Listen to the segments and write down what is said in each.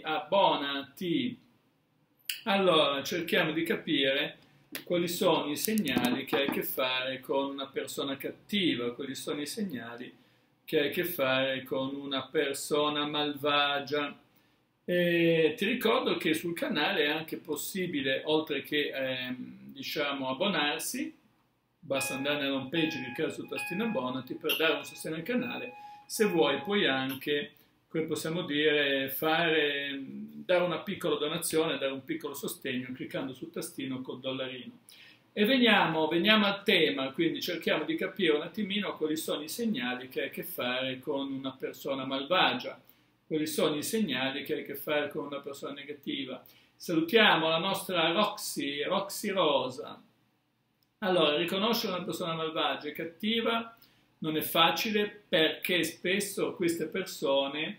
abbonati. Allora, cerchiamo di capire quali sono i segnali che hai a che fare con una persona cattiva, quali sono i segnali che hai a che fare con una persona malvagia. E ti ricordo che sul canale è anche possibile, oltre che diciamo abbonarsi, basta andare nella home page e cliccare sul tastino abbonati per dare un sostegno al canale. Se vuoi puoi anche, come possiamo dire, dare una piccola donazione, dare un piccolo sostegno cliccando sul tastino col dollarino. E veniamo al tema, quindi cerchiamo di capire un attimino quali sono i segnali che hai a che fare con una persona malvagia, quali sono i segnali che hai a che fare con una persona negativa. Salutiamo la nostra Roxy Rosa. Allora, riconoscere una persona malvagia e cattiva non è facile perché spesso queste persone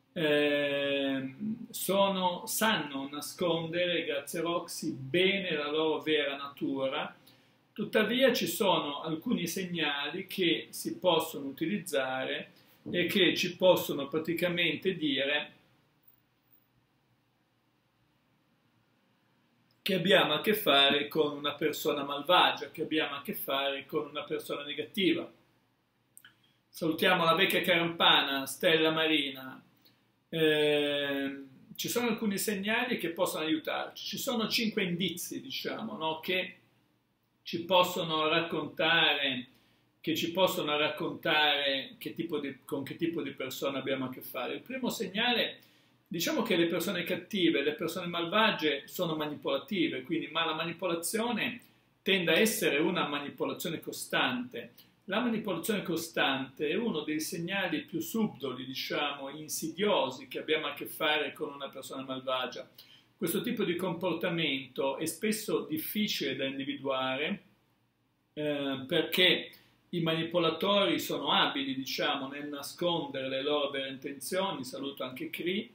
sanno nascondere, grazie a Roxy, bene la loro vera natura. Tuttavia ci sono alcuni segnali che si possono utilizzare e che ci possono praticamente dire che abbiamo a che fare con una persona malvagia, che abbiamo a che fare con una persona negativa. Salutiamo la vecchia carampana, Stella Marina. Ci sono alcuni segnali che possono aiutarci, ci sono 5 indizi, diciamo, no? Che ci possono raccontare con che tipo di persona abbiamo a che fare. Il primo segnale, diciamo che le persone cattive, le persone malvagie sono manipolative, quindi, ma la manipolazione tende a essere una manipolazione costante. La manipolazione costante è uno dei segnali più subdoli, diciamo, insidiosi che abbiamo a che fare con una persona malvagia. Questo tipo di comportamento è spesso difficile da individuare perché i manipolatori sono abili, diciamo, nel nascondere le loro vere intenzioni. Saluto anche Cree.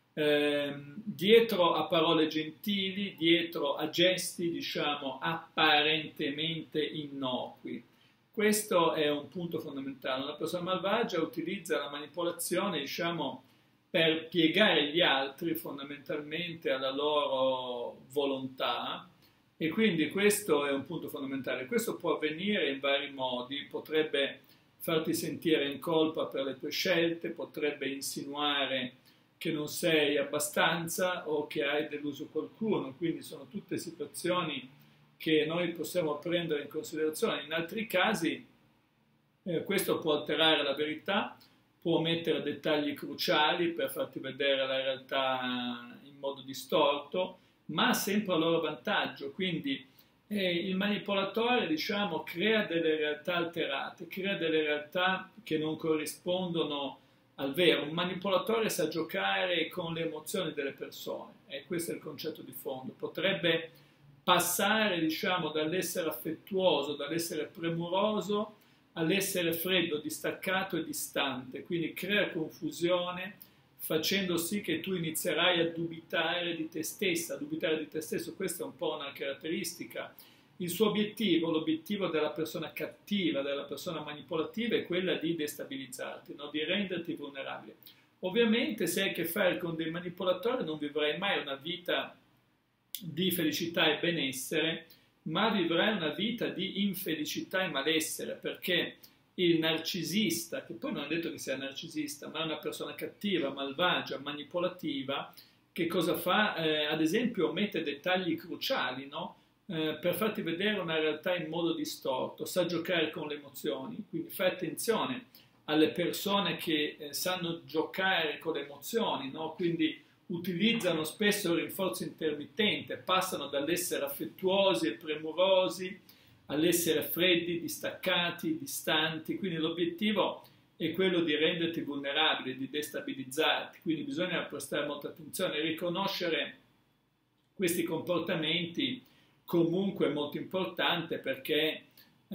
Dietro a parole gentili, dietro a gesti, diciamo, apparentemente innocui. Questo è un punto fondamentale. Una persona malvagia utilizza la manipolazione, diciamo, per piegare gli altri fondamentalmente alla loro volontà, e quindi questo è un punto fondamentale. Questo può avvenire in vari modi, potrebbe farti sentire in colpa per le tue scelte, potrebbe insinuare che non sei abbastanza o che hai deluso qualcuno, quindi sono tutte situazioni che noi possiamo prendere in considerazione. In altri casi questo può alterare la verità, può omettere dettagli cruciali per farti vedere la realtà in modo distorto, ma sempre a loro vantaggio. Quindi il manipolatore, diciamo, crea delle realtà alterate, crea delle realtà che non corrispondono al vero. Un manipolatore sa giocare con le emozioni delle persone, e questo è il concetto di fondo. Potrebbe passare, diciamo, dall'essere affettuoso, dall'essere premuroso all'essere freddo, distaccato e distante, quindi crea confusione facendo sì che tu inizierai a dubitare di te stessa, a dubitare di te stesso. Questa è un po' una caratteristica. Il suo obiettivo, l'obiettivo della persona cattiva, della persona manipolativa, è quella di destabilizzarti, no? Di renderti vulnerabile. Ovviamente se hai a che fare con dei manipolatori non vivrai mai una vita di felicità e benessere, ma vivrai una vita di infelicità e malessere, perché il narcisista, che poi non è detto che sia narcisista, ma è una persona cattiva, malvagia, manipolativa, che cosa fa? Ad esempio mette dettagli cruciali, no? Per farti vedere una realtà in modo distorto, sa giocare con le emozioni, quindi fai attenzione alle persone che sanno giocare con le emozioni, no? Quindi utilizzano spesso il rinforzo intermittente, passano dall'essere affettuosi e premurosi all'essere freddi, distaccati, distanti. Quindi l'obiettivo è quello di renderti vulnerabile, di destabilizzarti. Quindi bisogna prestare molta attenzione e riconoscere questi comportamenti. Comunque è molto importante perché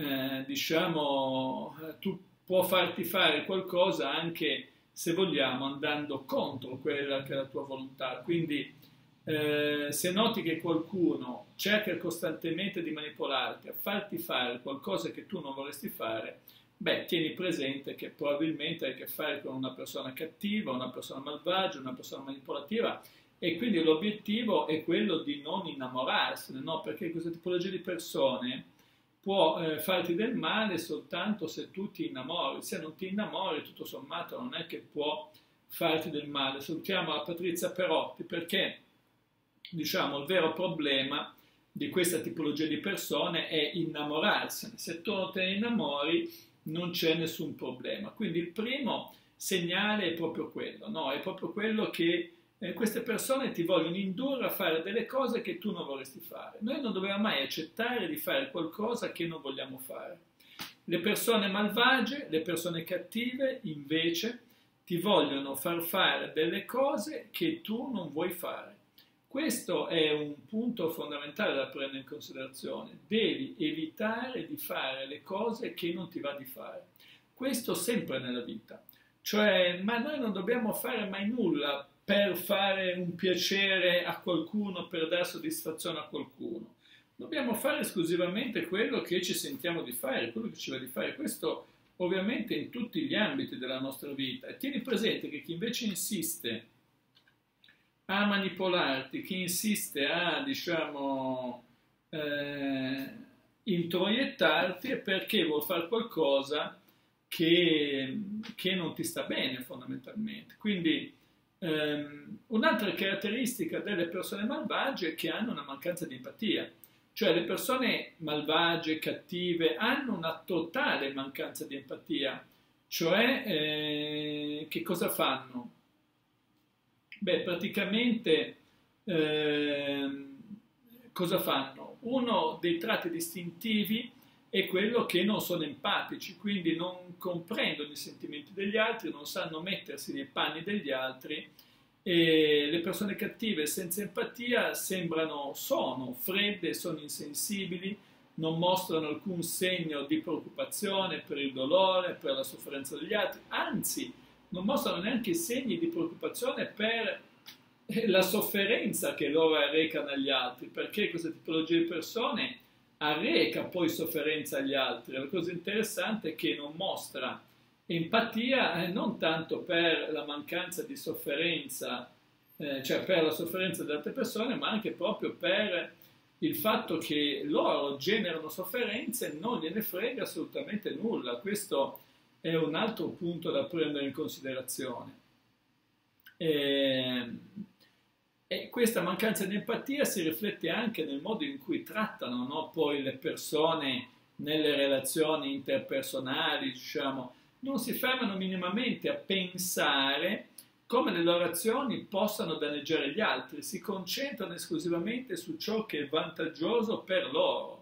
diciamo, tu può farti fare qualcosa anche, se vogliamo, andando contro quella che è la tua volontà. Quindi se noti che qualcuno cerca costantemente di manipolarti, a farti fare qualcosa che tu non vorresti fare, beh, tieni presente che probabilmente hai a che fare con una persona cattiva, una persona malvagia, una persona manipolativa, e quindi l'obiettivo è quello di non innamorarsene, no? Perché questa tipologia di persone può farti del male soltanto se tu ti innamori. Se non ti innamori, tutto sommato, non è che può farti del male. Salutiamo la Patrizia Perotti, perché diciamo il vero problema di questa tipologia di persone è innamorarsene. Se tu non te ne innamori, non c'è nessun problema. Quindi il primo segnale è proprio quello, no? È proprio quello che queste persone ti vogliono indurre a fare delle cose che tu non vorresti fare. Noi non dobbiamo mai accettare di fare qualcosa che non vogliamo fare. Le persone malvagie, le persone cattive, invece, ti vogliono far fare delle cose che tu non vuoi fare. Questo è un punto fondamentale da prendere in considerazione. Devi evitare di fare le cose che non ti va di fare. Questo sempre nella vita. Cioè, ma noi non dobbiamo fare mai nulla per fare un piacere a qualcuno, per dare soddisfazione a qualcuno. Dobbiamo fare esclusivamente quello che ci sentiamo di fare, quello che ci va di fare. Questo ovviamente in tutti gli ambiti della nostra vita. E tieni presente che chi invece insiste a manipolarti, chi insiste a, diciamo, introiettarti è perché vuol fare qualcosa che non ti sta bene fondamentalmente. Quindi un'altra caratteristica delle persone malvagie è che hanno una mancanza di empatia. Cioè le persone malvagie, cattive, hanno una totale mancanza di empatia. Cioè, che cosa fanno? Beh, praticamente cosa fanno? Uno dei tratti distintivi è quello che non sono empatici, quindi non comprendono i sentimenti degli altri, non sanno mettersi nei panni degli altri, e le persone cattive senza empatia sono fredde, sono insensibili, non mostrano alcun segno di preoccupazione per il dolore, per la sofferenza degli altri, anzi non mostrano neanche segni di preoccupazione per la sofferenza che loro arrecano agli altri, perché questa tipologia di persone arreca poi sofferenza agli altri. La cosa interessante è che non mostra empatia non tanto per la mancanza di sofferenza, cioè per la sofferenza delle altre persone, ma anche proprio per il fatto che loro generano sofferenze e non gliene frega assolutamente nulla. Questo è un altro punto da prendere in considerazione. E questa mancanza di empatia si riflette anche nel modo in cui trattano, no, poi le persone nelle relazioni interpersonali, diciamo. Non si fermano minimamente a pensare come le loro azioni possano danneggiare gli altri, si concentrano esclusivamente su ciò che è vantaggioso per loro.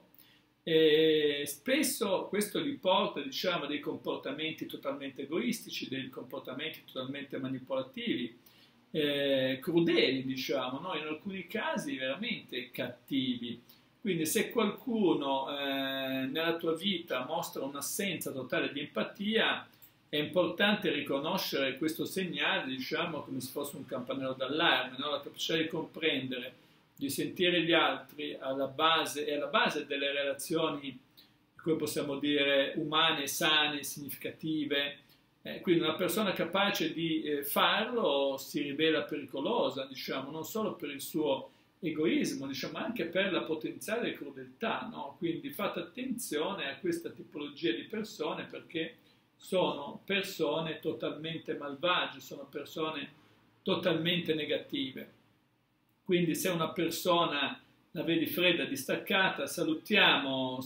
E spesso questo li porta, diciamo, a dei comportamenti totalmente egoistici, dei comportamenti totalmente manipolativi, crudeli, diciamo, no? In alcuni casi veramente cattivi. Quindi se qualcuno nella tua vita mostra un'assenza totale di empatia, è importante riconoscere questo segnale, diciamo, come se fosse un campanello d'allarme, no? La capacità di comprendere, di sentire gli altri è alla base delle relazioni, come possiamo dire, umane, sane, significative. Quindi una persona capace di farlo si rivela pericolosa, diciamo, non solo per il suo egoismo, diciamo, ma anche per la potenziale crudeltà, no? Quindi fate attenzione a questa tipologia di persone, perché sono persone totalmente malvagie, sono persone totalmente negative. Quindi se una persona la vedi fredda, distaccata, salutiamo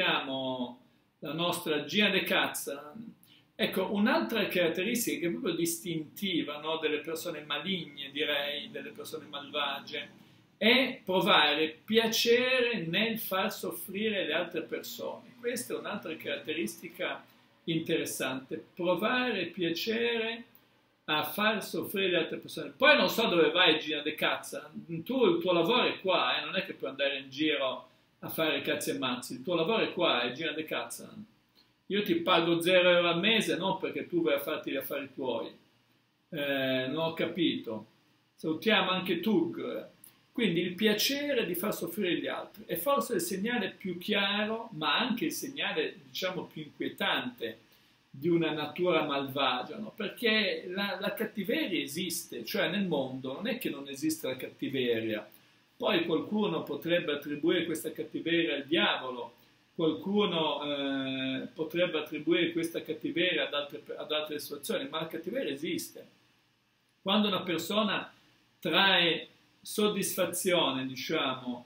la nostra Gina De Cazza. Ecco, un'altra caratteristica che è proprio distintiva, no, delle persone maligne, direi, delle persone malvagie, è provare piacere nel far soffrire le altre persone. Questa è un'altra caratteristica interessante, provare piacere a far soffrire le altre persone. Poi non so dove vai, Gina De Cazza, il tuo lavoro è qua, non è che puoi andare in giro a fare cazzi e mazzi, il tuo lavoro è qua, Gina De Cazza. Io ti pago 0 euro al mese, non perché tu vai a farti gli affari tuoi. Non ho capito. Salutiamo anche Tug. Quindi il piacere di far soffrire gli altri è forse il segnale più chiaro, ma anche il segnale, diciamo, più inquietante di una natura malvagia, no? Perché la cattiveria esiste, cioè nel mondo non è che non esiste la cattiveria. Poi qualcuno potrebbe attribuire questa cattiveria al diavolo, qualcuno potrebbe attribuire questa cattiveria ad altre situazioni, ma la cattiveria esiste. Quando una persona trae soddisfazione, diciamo,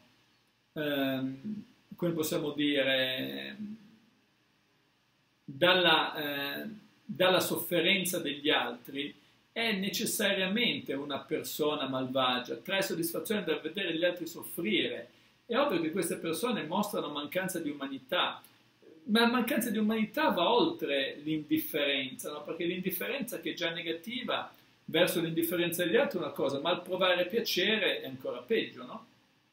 come possiamo dire, dalla sofferenza degli altri, è necessariamente una persona malvagia, trae soddisfazione dal vedere gli altri soffrire. È ovvio che queste persone mostrano mancanza di umanità, ma la mancanza di umanità va oltre l'indifferenza, no? Perché l'indifferenza, che è già negativa, verso l'indifferenza degli altri è una cosa, ma il provare piacere è ancora peggio, no?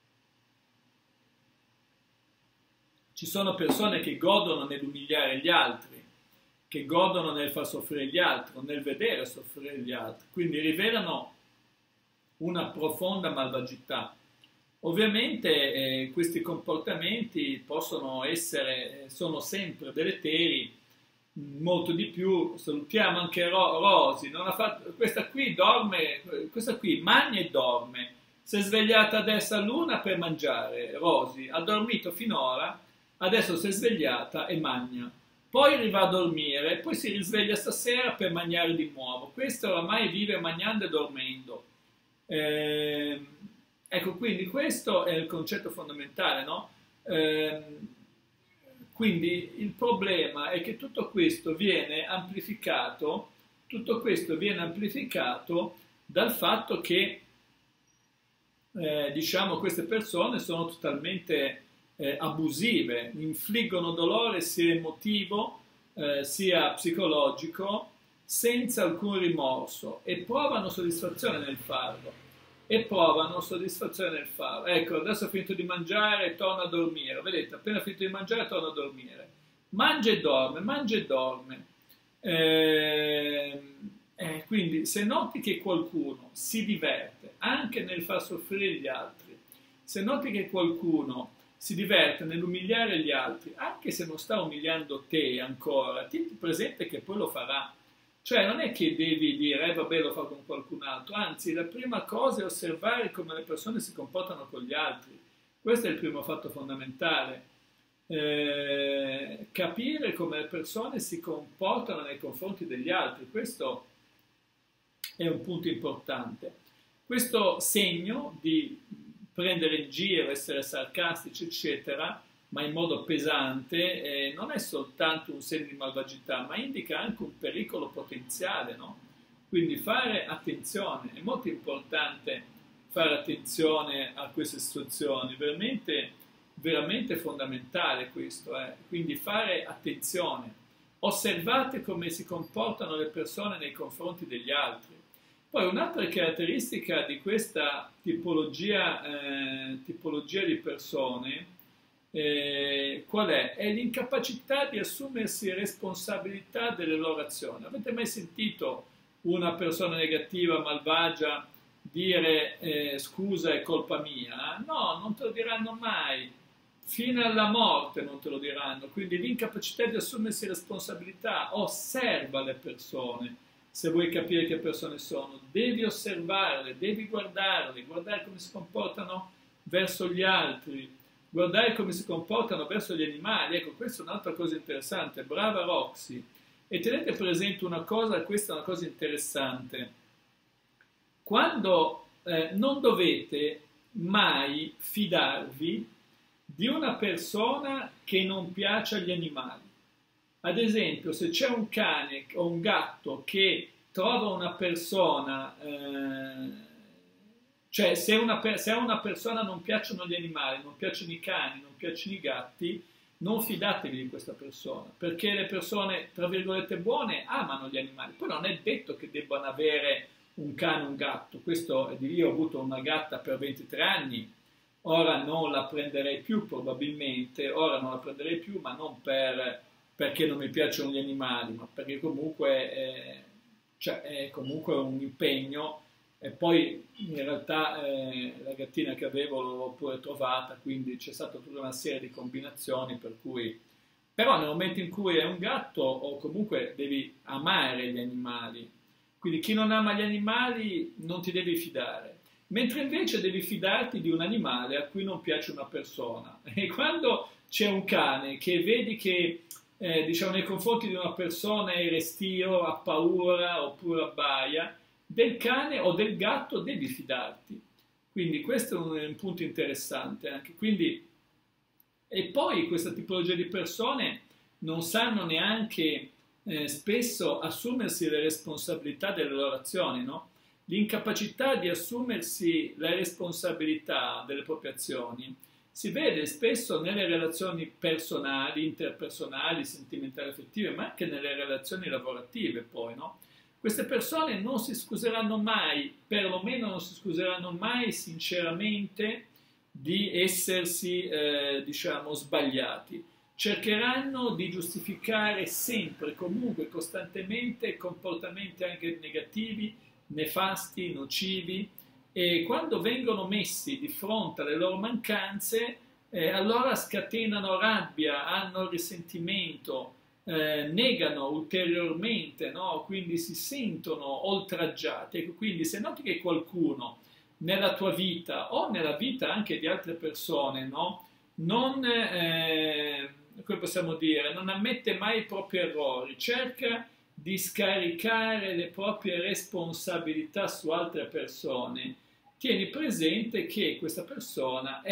Ci sono persone che godono nell'umiliare gli altri, che godono nel far soffrire gli altri, o nel vedere soffrire gli altri, quindi rivelano una profonda malvagità. Ovviamente questi comportamenti possono essere, sono sempre deleteri, molto di più. Salutiamo anche Rosy, non ha fatto, questa qui dorme, questa qui mangia e dorme, si è svegliata adesso all'una per mangiare. Rosy ha dormito finora, adesso si è svegliata e mangia, poi va a dormire, poi si risveglia stasera per mangiare di nuovo. Questo oramai vive mangiando e dormendo. Ecco, quindi questo è il concetto fondamentale, no? Quindi il problema è che tutto questo viene amplificato dal fatto che diciamo, queste persone sono totalmente abusive, infliggono dolore sia emotivo sia psicologico senza alcun rimorso e provano soddisfazione nel farlo. Ecco, adesso ho finito di mangiare e torno a dormire. Vedete, appena finito di mangiare torno a dormire. Mangia e dorme, mangia e dorme. Quindi se noti che qualcuno si diverte anche nel far soffrire gli altri, se noti che qualcuno si diverte nell'umiliare gli altri, anche se non sta umiliando te ancora, tieni presente che poi lo farà. Cioè non è che devi dire, vabbè, lo fa con qualcun altro, anzi la prima cosa è osservare come le persone si comportano con gli altri. Questo è il primo fatto fondamentale. Capire come le persone si comportano nei confronti degli altri, questo è un punto importante. Questo segno di prendere in giro, essere sarcastici, eccetera, ma in modo pesante, non è soltanto un segno di malvagità, ma indica anche un pericolo potenziale, no? Quindi fare attenzione, è molto importante fare attenzione a queste situazioni, veramente, veramente fondamentale questo, quindi fare attenzione, osservate come si comportano le persone nei confronti degli altri. Poi un'altra caratteristica di questa tipologia di persone, qual è? È l'incapacità di assumersi responsabilità delle loro azioni. Avete mai sentito una persona negativa, malvagia, dire scusa è colpa mia? No, non te lo diranno mai, fino alla morte non te lo diranno. Quindi l'incapacità di assumersi responsabilità. Osserva le persone. Se vuoi capire che persone sono, devi osservarle, devi guardare come si comportano verso gli altri, guardare come si comportano verso gli animali. Ecco, questa è un'altra cosa interessante. Brava Roxy. E tenete presente una cosa, questa è una cosa interessante. Quando non dovete mai fidarvi di una persona che non piace agli animali. Ad esempio, se c'è un cane o un gatto che trova una persona, cioè se a una persona non piacciono gli animali, non piacciono i cani, non piacciono i gatti, non fidatevi di questa persona, perché le persone, tra virgolette, buone amano gli animali. Poi non è detto che debbano avere un cane o un gatto. Questo, io ho avuto una gatta per 23 anni, ora non la prenderei più probabilmente, ma non perché non mi piacciono gli animali, ma perché comunque è comunque un impegno. E poi in realtà la gattina che avevo l'ho pure trovata, quindi c'è stata tutta una serie di combinazioni per cui Però nel momento in cui è un gatto o comunque devi amare gli animali, quindi chi non ama gli animali non ti devi fidare, mentre invece devi fidarti di un animale a cui non piace una persona. E quando c'è un cane che vedi che diciamo, nei confronti di una persona è restio, ha paura oppure abbaia, del cane o del gatto devi fidarti. Quindi questo è un punto interessante anche. Quindi, e poi questa tipologia di persone non sanno neanche spesso assumersi le responsabilità delle loro azioni, no? L'incapacità di assumersi la responsabilità delle proprie azioni si vede spesso nelle relazioni personali, interpersonali, sentimentali, affettive, ma anche nelle relazioni lavorative poi, no? Queste persone non si scuseranno mai, perlomeno non si scuseranno mai sinceramente di essersi, diciamo, sbagliati. Cercheranno di giustificare sempre, comunque, costantemente comportamenti anche negativi, nefasti, nocivi, e quando vengono messi di fronte alle loro mancanze, allora scatenano rabbia, hanno risentimento, negano ulteriormente, no? Quindi si sentono oltraggiati. Ecco, quindi se noti che qualcuno nella tua vita o nella vita anche di altre persone, no? Non, come possiamo dire, non ammette mai i propri errori, cerca di scaricare le proprie responsabilità su altre persone, tieni presente che questa persona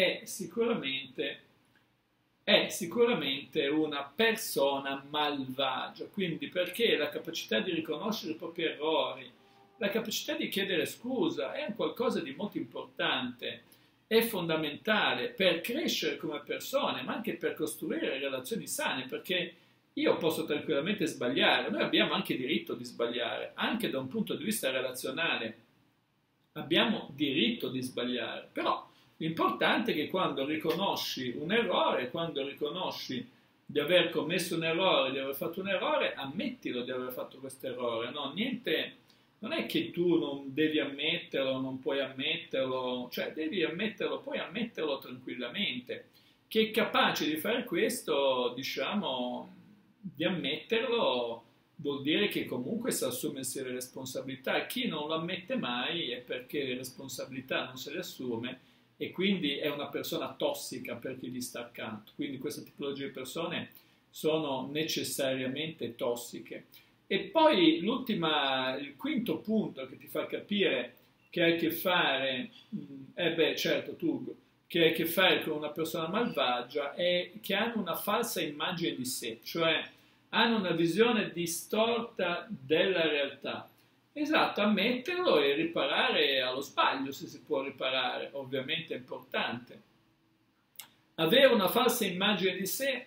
è sicuramente una persona malvagia. Quindi perché la capacità di riconoscere i propri errori, la capacità di chiedere scusa è un qualcosa di molto importante, è fondamentale per crescere come persone, ma anche per costruire relazioni sane, perché io posso tranquillamente sbagliare, noi abbiamo anche diritto di sbagliare, anche da un punto di vista relazionale abbiamo diritto di sbagliare, però l'importante è che quando riconosci un errore, quando riconosci di aver commesso un errore, di aver fatto un errore, ammettilo di aver fatto questo errore, no? Niente, non è che tu non devi ammetterlo, non puoi ammetterlo, cioè devi ammetterlo, puoi ammetterlo tranquillamente. Chi è capace di fare questo, diciamo, di ammetterlo, vuol dire che comunque sa assumersi le responsabilità. Chi non lo ammette mai è perché le responsabilità non se le assume e quindi è una persona tossica per chi gli sta accanto. Quindi questa tipologia di persone sono necessariamente tossiche. E poi il quinto punto che ti fa capire che hai a che fare, certo tu, che hai a che fare con una persona malvagia, è che hanno una falsa immagine di sé, cioè hanno una visione distorta della realtà. Esatto, ammetterlo e riparare allo sbaglio, se si può riparare, ovviamente è importante. Avere una falsa immagine di sé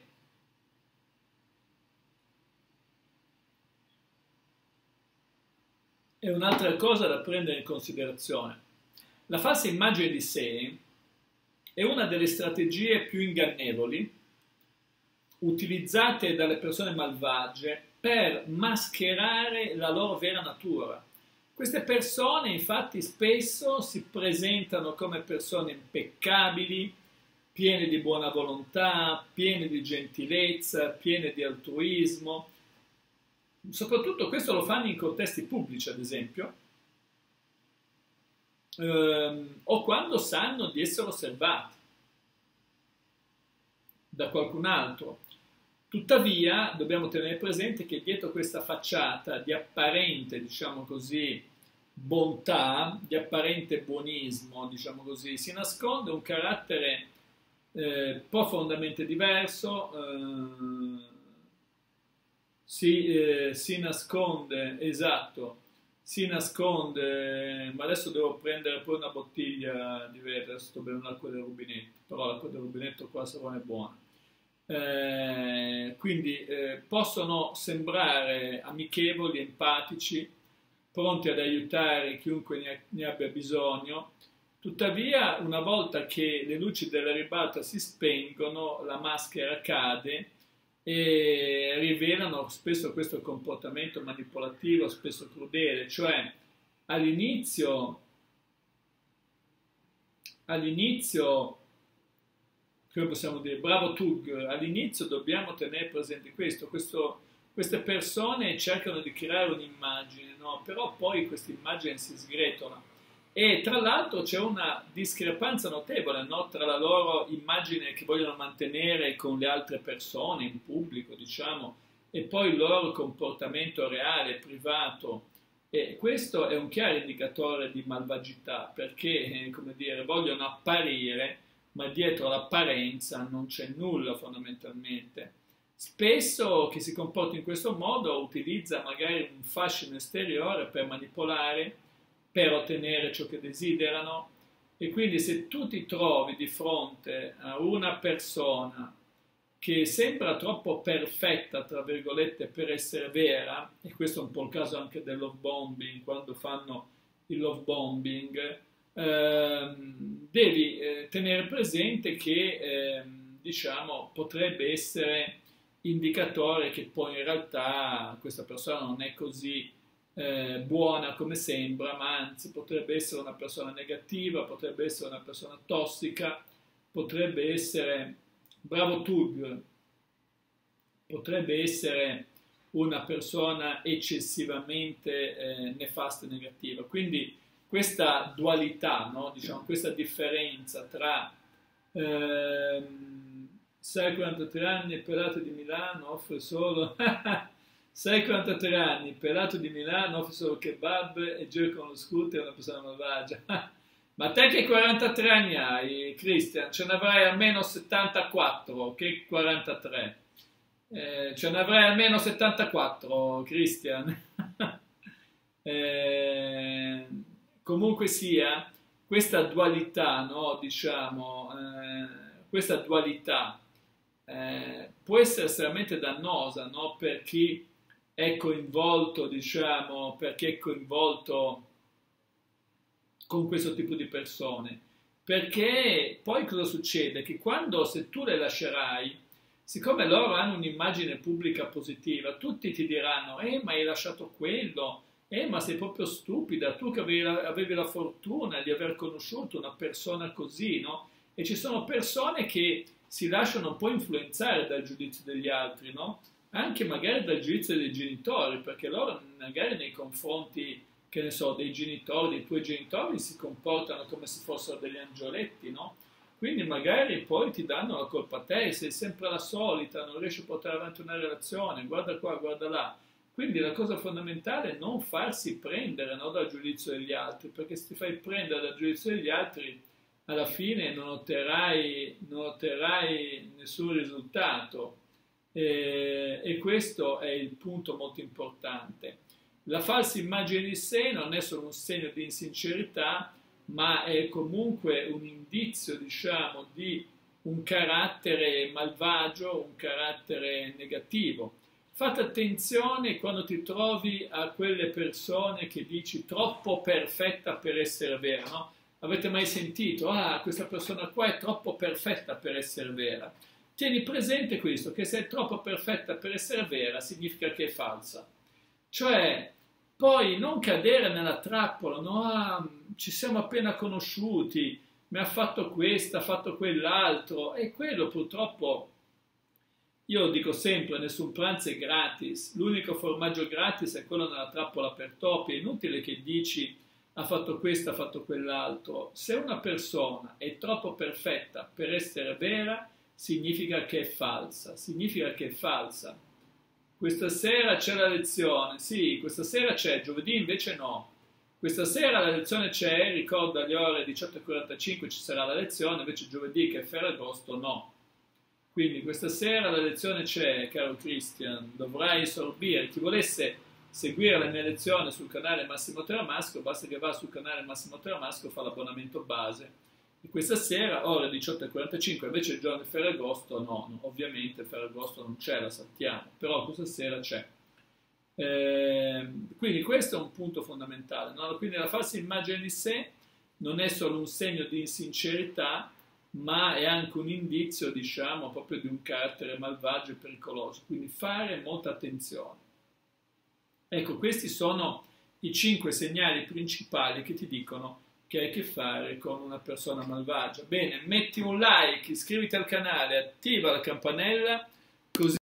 è un'altra cosa da prendere in considerazione. La falsa immagine di sé è una delle strategie più ingannevoli utilizzate dalle persone malvagie per mascherare la loro vera natura. Queste persone infatti spesso si presentano come persone impeccabili, piene di buona volontà, piene di gentilezza, piene di altruismo. Soprattutto questo lo fanno in contesti pubblici, ad esempio, o quando sanno di essere osservati da qualcun altro. Tuttavia, dobbiamo tenere presente che dietro questa facciata di apparente, diciamo così, bontà, di apparente buonismo, diciamo così, si nasconde un carattere profondamente diverso, si nasconde, esatto, si nasconde, ma adesso devo prendere poi una bottiglia di vetro, adesso sto bevendo l'acqua del rubinetto, però l'acqua del rubinetto qua Savona è buona. Quindi possono sembrare amichevoli, empatici, pronti ad aiutare chiunque ne abbia bisogno, tuttavia una volta che le luci della ribalta si spengono, la maschera cade e rivelano spesso questo comportamento manipolativo, spesso crudele, cioè all'inizio come possiamo dire, bravo Tug, all'inizio dobbiamo tenere presente queste persone cercano di creare un'immagine, no? Però poi questa immagine si sgretola. E tra l'altro c'è una discrepanza notevole, no? Tra la loro immagine che vogliono mantenere con le altre persone, in pubblico, diciamo, e poi il loro comportamento reale, privato. E questo è un chiaro indicatore di malvagità, perché, come dire, vogliono apparire, ma dietro l'apparenza non c'è nulla fondamentalmente. Spesso chi si comporta in questo modo utilizza magari un fascino esteriore per manipolare, per ottenere ciò che desiderano, e quindi se tu ti trovi di fronte a una persona che sembra troppo perfetta, tra virgolette, per essere vera, e questo è un po' il caso anche del love bombing, quando fanno il love bombing, devi tenere presente che diciamo, potrebbe essere indicatore che poi in realtà questa persona non è così buona come sembra, ma anzi potrebbe essere una persona negativa, potrebbe essere una persona tossica, potrebbe essere, bravo Tug, potrebbe essere una persona eccessivamente nefasta e negativa. Quindi questa dualità, no? Diciamo, questa differenza tra 6-43 anni, pelato di Milano, offre solo 6-43 anni, pelato di Milano, offre solo kebab e gira con lo scooter, è una persona malvagia. Ma te che 43 anni hai, Christian? Ce ne avrai almeno 74, che 43? Ce ne avrai almeno 74, Christian. Comunque sia, questa dualità, no, diciamo, questa dualità può essere estremamente dannosa, no, per chi è coinvolto, diciamo, perché è coinvolto con questo tipo di persone. Perché poi cosa succede? Che quando, se tu le lascerai, siccome loro hanno un'immagine pubblica positiva, tutti ti diranno, ma hai lasciato quello, ma sei proprio stupida, tu che avevi la fortuna di aver conosciuto una persona così, no? E ci sono persone che si lasciano un po' influenzare dal giudizio degli altri, no? Anche magari dal giudizio dei genitori, perché loro magari nei confronti, che ne so, dei genitori, dei tuoi genitori, si comportano come se fossero degli angioletti, no? Quindi magari poi ti danno la colpa a te, sei sempre la solita, non riesci a portare avanti una relazione, guarda qua, guarda là. Quindi la cosa fondamentale è non farsi prendere, no, dal giudizio degli altri, perché se ti fai prendere dal giudizio degli altri, alla fine non otterrai nessun risultato. E questo è il punto molto importante. La falsa immagine di sé non è solo un segno di insincerità, ma è comunque un indizio, diciamo, di un carattere malvagio, un carattere negativo. Fate attenzione quando ti trovi a quelle persone che dici troppo perfetta per essere vera, no? Avete mai sentito? Ah, questa persona qua è troppo perfetta per essere vera. Tieni presente questo, che se è troppo perfetta per essere vera significa che è falsa. Cioè, poi non cadere nella trappola, no? Ah, ci siamo appena conosciuti, mi ha fatto questo, ha fatto quell'altro, e quello purtroppo, io dico sempre, nessun pranzo è gratis, l'unico formaggio gratis è quello nella trappola per topi, è inutile che dici ha fatto questo, ha fatto quell'altro. Se una persona è troppo perfetta per essere vera, significa che è falsa, significa che è falsa. Questa sera c'è la lezione, sì, questa sera c'è, giovedì invece no. Questa sera la lezione c'è, ricorda alle ore 18:45 ci sarà la lezione, invece giovedì che è Ferragosto no. Quindi questa sera la lezione c'è, caro Christian, dovrai sorbire. Chi volesse seguire la mia lezione sul canale Massimo Teramasco, basta che va sul canale Massimo Teramasco, fa l'abbonamento base. E questa sera, ore 18:45, invece il giorno di Ferragosto, no, ovviamente Ferragosto non c'è, la saltiamo, però questa sera c'è. Quindi questo è un punto fondamentale, no? Quindi la falsa immagine di sé non è solo un segno di insincerità, ma è anche un indizio, diciamo, proprio di un carattere malvagio e pericoloso. Quindi fare molta attenzione. Ecco, questi sono i 5 segnali principali che ti dicono che hai a che fare con una persona malvagia. Bene, metti un like, iscriviti al canale, attiva la campanella, così